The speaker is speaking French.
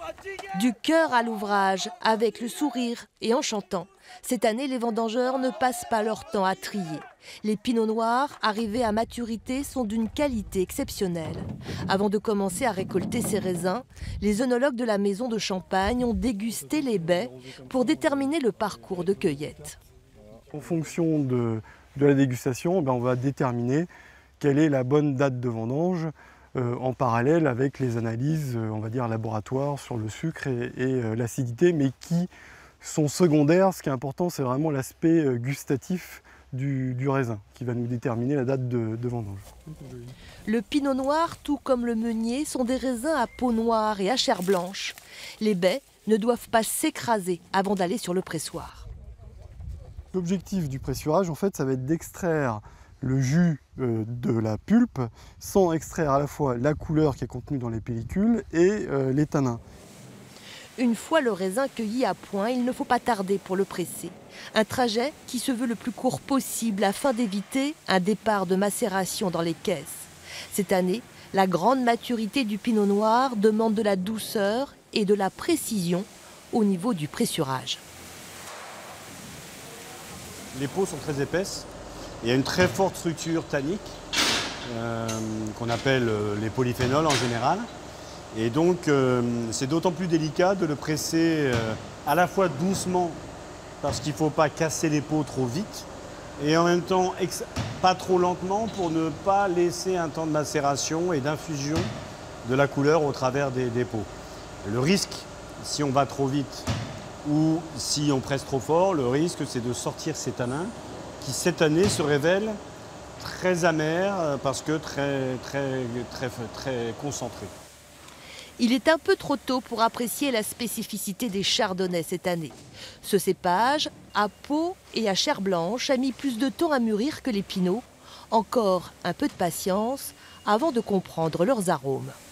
Du cœur à l'ouvrage, avec le sourire et en chantant. Cette année, les vendangeurs ne passent pas leur temps à trier. Les pinots noirs, arrivés à maturité, sont d'une qualité exceptionnelle. Avant de commencer à récolter ces raisins, les œnologues de la maison de Champagne ont dégusté les baies pour déterminer le parcours de cueillette. En fonction de la dégustation, on va déterminer quelle est la bonne date de vendange en parallèle avec les analyses, on va dire, laboratoires sur le sucre et l'acidité, mais qui sont secondaires. Ce qui est important, c'est vraiment l'aspect gustatif du raisin qui va nous déterminer la date de vendange. Le pinot noir, tout comme le meunier, sont des raisins à peau noire et à chair blanche. Les baies ne doivent pas s'écraser avant d'aller sur le pressoir. L'objectif du pressurage, en fait, ça va être d'extraire le jus de la pulpe sans extraire à la fois la couleur qui est contenue dans les pellicules et les tanins. Une fois le raisin cueilli à point, il ne faut pas tarder pour le presser. Un trajet qui se veut le plus court possible afin d'éviter un départ de macération dans les caisses. Cette année, la grande maturité du pinot noir demande de la douceur et de la précision au niveau du pressurage. Les peaux sont très épaisses. Il y a une très forte structure tannique qu'on appelle les polyphénols en général. Et donc c'est d'autant plus délicat de le presser à la fois doucement parce qu'il ne faut pas casser les peaux trop vite et en même temps pas trop lentement pour ne pas laisser un temps de macération et d'infusion de la couleur au travers des peaux. Le risque, si on va trop vite ou si on presse trop fort, le risque c'est de sortir ces tanins qui cette année se révèlent très amers parce que très concentrés. Il est un peu trop tôt pour apprécier la spécificité des chardonnays cette année. Ce cépage, à peau et à chair blanche, a mis plus de temps à mûrir que les pinots. Encore un peu de patience avant de comprendre leurs arômes.